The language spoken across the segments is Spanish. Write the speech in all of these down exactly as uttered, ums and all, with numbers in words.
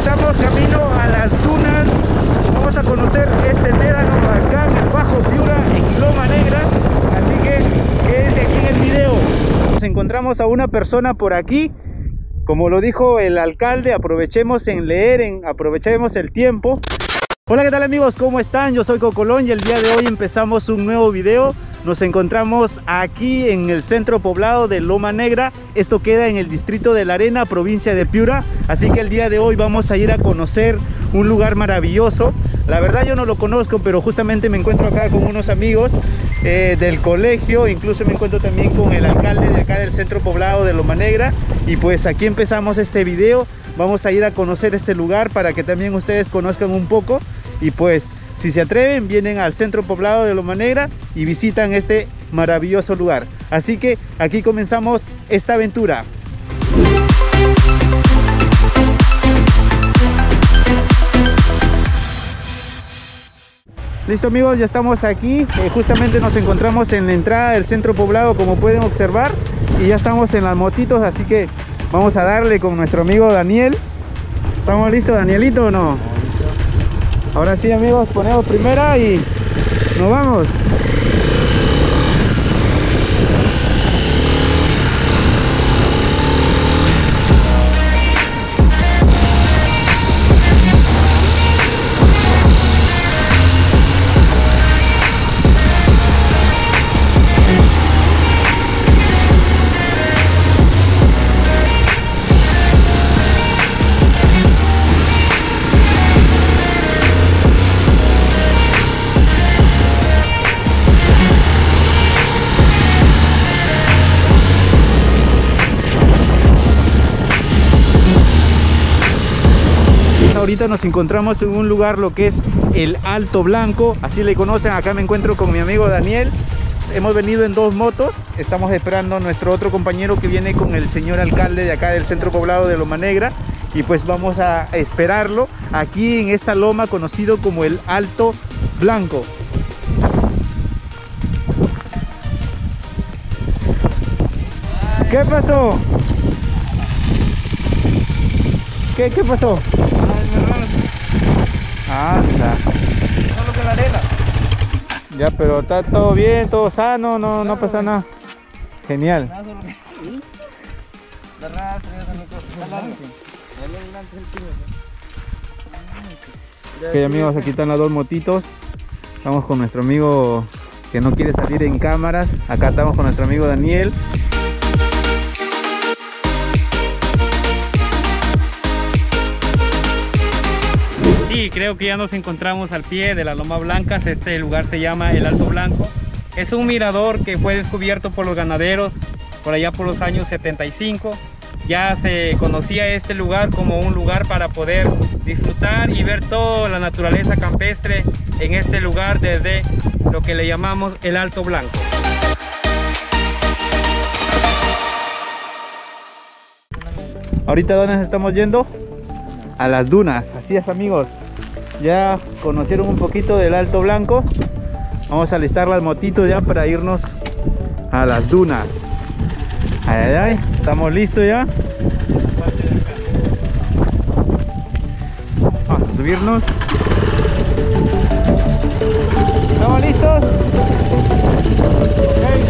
estamos camino a las dunas. Vamos a conocer este médano acá en el Bajo Piura, en Loma Negra. Así que quédense aquí en el video. Nos encontramos a una persona por aquí. Como lo dijo el alcalde, aprovechemos en leer, en, aprovechemos el tiempo. Hola, ¿qué tal amigos? ¿Cómo están? Yo soy Cocolón y el día de hoy empezamos un nuevo video. Nos encontramos aquí en el centro poblado de Loma Negra. Esto queda en el distrito de La Arena, provincia de Piura. Así que el día de hoy vamos a ir a conocer un lugar maravilloso. La verdad yo no lo conozco, pero justamente me encuentro acá con unos amigos eh, del colegio. Incluso me encuentro también con el alcalde de acá del centro poblado de Loma Negra. Y pues aquí empezamos este video. Vamos a ir a conocer este lugar para que también ustedes conozcan un poco. Y pues si se atreven, vienen al centro poblado de Loma Negra y visitan este maravilloso lugar. Así que aquí comenzamos esta aventura. Listo amigos, ya estamos aquí. Eh, justamente nos encontramos en la entrada del centro poblado, como pueden observar. Y ya estamos en las motitos, así que vamos a darle con nuestro amigo Daniel. ¿Estamos listos, Danielito, o no? Ahora sí amigos, ponemos primera y nos vamos. Ahorita nos encontramos en un lugar lo que es el Alto Blanco, así le conocen. Acá me encuentro con mi amigo Daniel. Hemos venido en dos motos. Estamos esperando a nuestro otro compañero que viene con el señor alcalde de acá del centro poblado de Loma Negra. Y pues vamos a esperarlo aquí en esta loma conocido como el Alto Blanco. ¿Qué pasó? ¿Qué, qué pasó? Anda. Solo que la arena. Ya, pero está todo bien, todo sano, no, claro, no pasa nada. Genial. Ok amigos, aquí están las dos motitos. Estamos con nuestro amigo que no quiere salir en cámaras. Acá estamos con nuestro amigo Daniel. Sí, creo que ya nos encontramos al pie de las Lomas Blancas. Este lugar se llama el Alto Blanco. Es un mirador que fue descubierto por los ganaderos por allá por los años setenta y cinco. Ya se conocía este lugar como un lugar para poder disfrutar y ver toda la naturaleza campestre en este lugar desde lo que le llamamos el Alto Blanco. Ahorita ¿dónde nos estamos yendo? A las dunas, así es amigos. Ya conocieron un poquito del Alto Blanco. Vamos a alistar las motitos ya para irnos a las dunas. Ay, ay, ay. Estamos listos ya. Vamos a subirnos. ¿Estamos listos? Okay.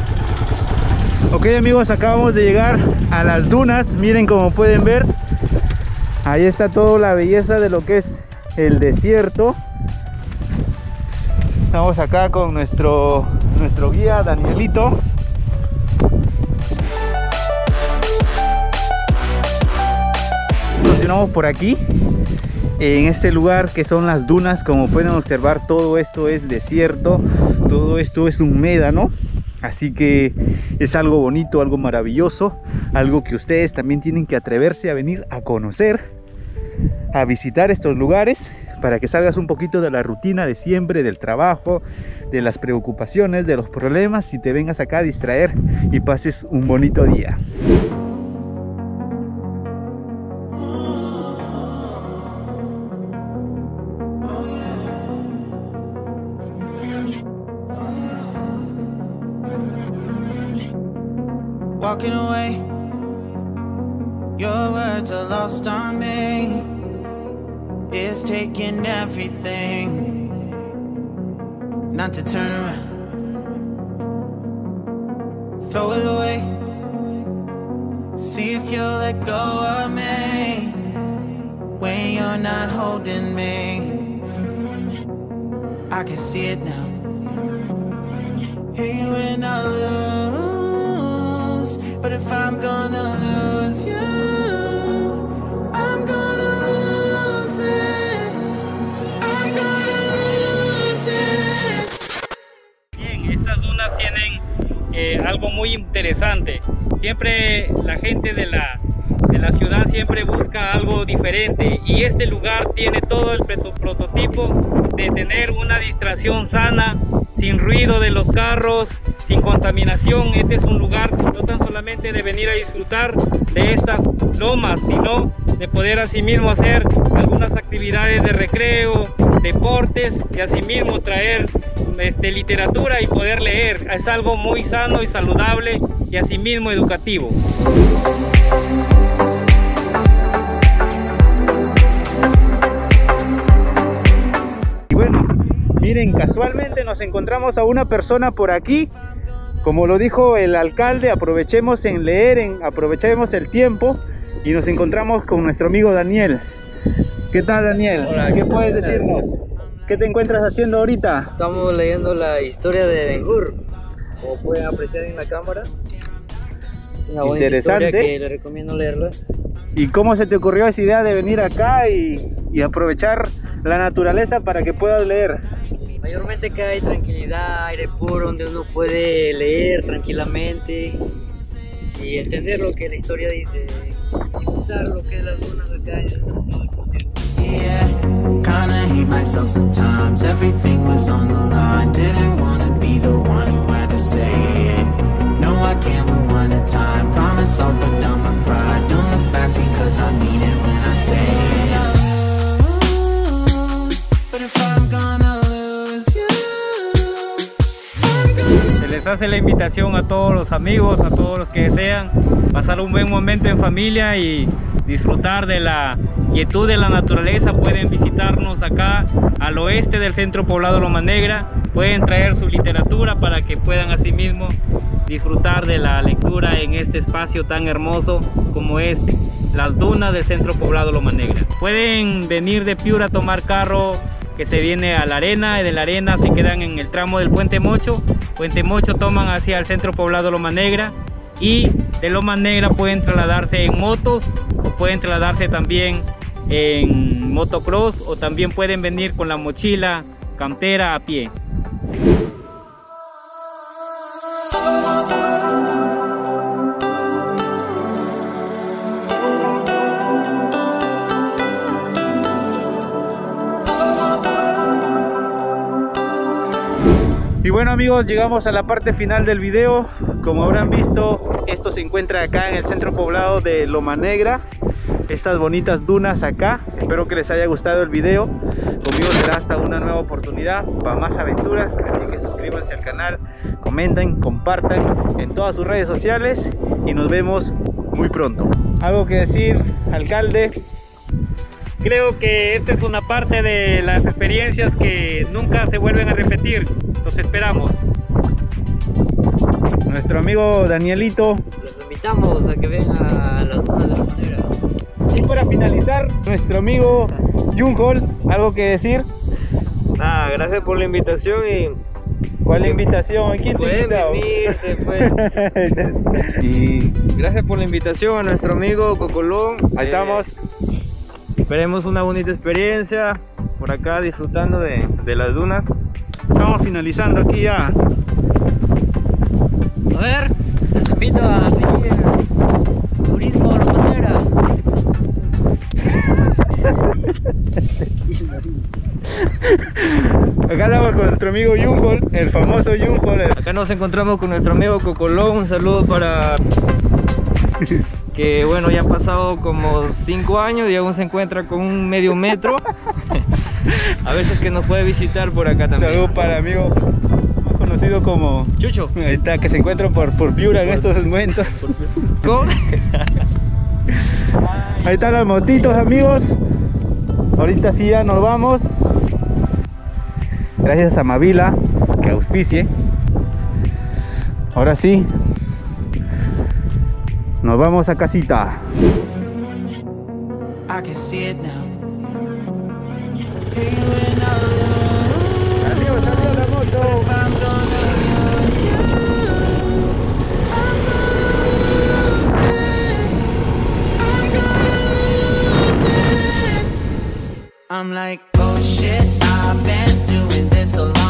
Ok amigos, acabamos de llegar a las dunas. Miren, como pueden ver, Ahí está toda la belleza de lo que es el desierto. Estamos acá con nuestro, nuestro guía Danielito. Continuamos por aquí, en este lugar que son las dunas. Como pueden observar, todo esto es desierto, todo esto es un médano. Así que es algo bonito, algo maravilloso, algo que ustedes también tienen que atreverse a venir a conocer, a visitar estos lugares, para que salgas un poquito de la rutina de siempre, del trabajo, de las preocupaciones, de los problemas, y te vengas acá a distraer y pases un bonito día. Walking away, your words are lost on me. It's taking everything not to turn around. Throw it away, see if you'll let go of me when you're not holding me. I can see it now. Hey, when I lose, but if I'm gonna lose you, I'm gonna lose it. I'm gonna lose it. Bien, estas dunas tienen eh, algo muy interesante. Siempre la gente de la, de la ciudad siempre busca algo diferente, y este lugar tiene todo el prototipo de tener una distracción sana, sin ruido de los carros, sin contaminación. Este es un lugar no tan solamente de venir a disfrutar de estas lomas, sino de poder asimismo hacer algunas actividades de recreo, deportes, y asimismo traer este, literatura y poder leer. Es algo muy sano y saludable, y asimismo educativo. Y bueno, miren, casualmente nos encontramos a una persona por aquí. Como lo dijo el alcalde, aprovechemos en leer, en, aprovechemos el tiempo, y nos encontramos con nuestro amigo Daniel. ¿Qué tal, Daniel? Hola, ¿qué puedes decirnos? ¿Qué te encuentras haciendo ahorita? Estamos leyendo la historia de Ben Hur, como pueden apreciar en la cámara. Es una buena Interesante. historia que les recomiendo leerla. ¿Y cómo se te ocurrió esa idea de venir acá y, y aprovechar la naturaleza para que puedas leer? Mayormente acá hay tranquilidad, aire puro, donde uno puede leer tranquilamente y entender lo que la historia dice, disfrutar lo que es las dunas acá. Yeah, kinda hate myself sometimes. Everything was on the line. Didn't wanna be the one who had to say it. No, I can't move one at a time. Promise I'll put down my pride. Don't look back because I mean it when I say it. But if I'm gonna lose you, I'm gonna... Se les hace la invitación a todos los amigos, a todos los que desean pasar un buen momento en familia y disfrutar de la quietud de la naturaleza. Pueden visitarnos acá al oeste del centro poblado Loma Negra. Pueden traer su literatura para que puedan asimismo disfrutar de la lectura en este espacio tan hermoso como es las dunas del centro poblado Loma Negra. Pueden venir de Piura a tomar carro que se viene a la arena, y de la arena se quedan en el tramo del Puente Mocho. Puente Mocho toman hacia el centro poblado Loma Negra, y de Loma Negra pueden trasladarse en motos, o pueden trasladarse también en motocross, o también pueden venir con la mochila campera a pie. Y bueno, amigos, llegamos a la parte final del video. Como habrán visto, esto se encuentra acá en el centro poblado de Loma Negra, estas bonitas dunas acá. Espero que les haya gustado el video. Conmigo será hasta una nueva oportunidad para más aventuras, así que suscríbanse al canal, comenten, compartan en todas sus redes sociales, y nos vemos muy pronto. ¿Algo que decir, alcalde? Creo que esta es una parte de las experiencias que nunca se vuelven a repetir. Los esperamos. Nuestro amigo Danielito. Los invitamos a que vengan a las dunas de Loma Negra. Y para para finalizar, nuestro amigo Junhol, ¿algo que decir? Nada, gracias por la invitación y... ¿Cuál es la invitación? ¿Quién te pueden invitó? venirse, pues. Y Gracias por la invitación a nuestro amigo Cocolón. ahí Eh, estamos. Esperemos una bonita experiencia por acá disfrutando de, de las dunas. Estamos finalizando aquí ya. A ver, les invito a seguir Turismo La Manera. Acá estamos con nuestro amigo Junhol, el famoso Junhol. el- Acá nos encontramos con nuestro amigo Cocolón. Un saludo para... que bueno, ya han pasado como cinco años y aún se encuentra con un medio metro. A veces que nos puede visitar por acá también. Saludos para el amigo más conocido como Chucho. ahí está, que se encuentra por, por Piura en estos momentos. ¿Cómo? Ahí están las motitos, amigos. Ahorita sí ya nos vamos. Gracias a Mavila que auspicie. Ahora sí, nos vamos a casita. I can see it now. Hey, when I lose, Adiós, adiós la moto. if I'm gonna lose you, I'm gonna lose it. I'm gonna lose it. I'm like, oh shit, I've been doing this a lot.